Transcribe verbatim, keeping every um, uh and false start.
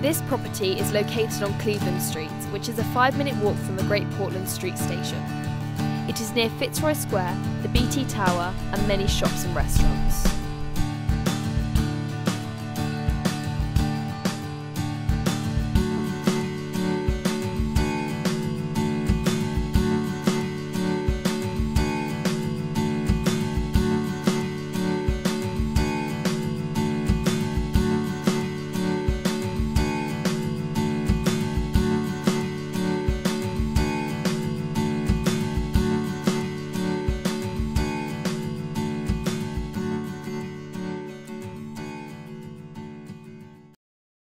This property is located on Cleveland Street, which is a five minute walk from the Great Portland Street Station. It is near Fitzroy Square, the B T Tower and many shops and restaurants.